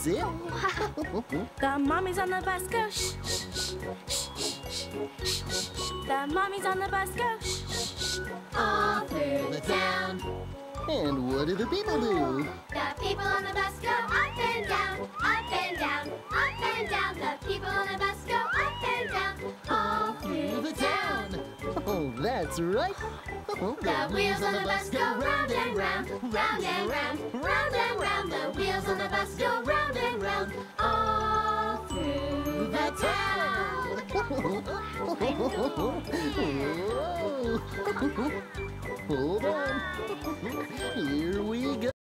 That's it. The mommy's on the bus, go shh, shh, shh, shh, shh, shh. The mommy's on the bus, go shh, shh, shh. All through the town. And what do the people do? The people on the bus go up and down, up and down, up and down. The people on the bus go up and down, all through the town. Oh, that's right. The wheels on the bus go round and round, round and round, round and round. The wheels on the bus go round and round, all through the town. Hold on. Here we go.